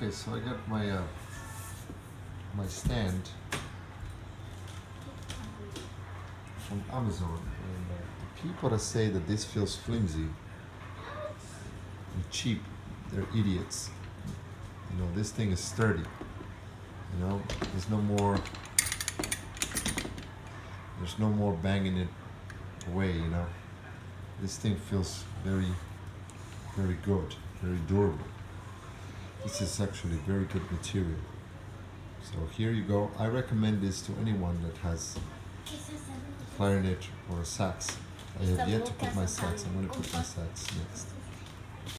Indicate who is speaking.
Speaker 1: Okay, so I got my my stand from Amazon, and the people that say that this feels flimsy and cheap, they're idiots. You know, this thing is sturdy. You know, there's no more banging it away. You know, this thing feels very, very good, very durable. This is actually very good material. So here you go. I recommend this to anyone that has a clarinet or a sax. I have yet to put my sax. I'm going to put my sax next.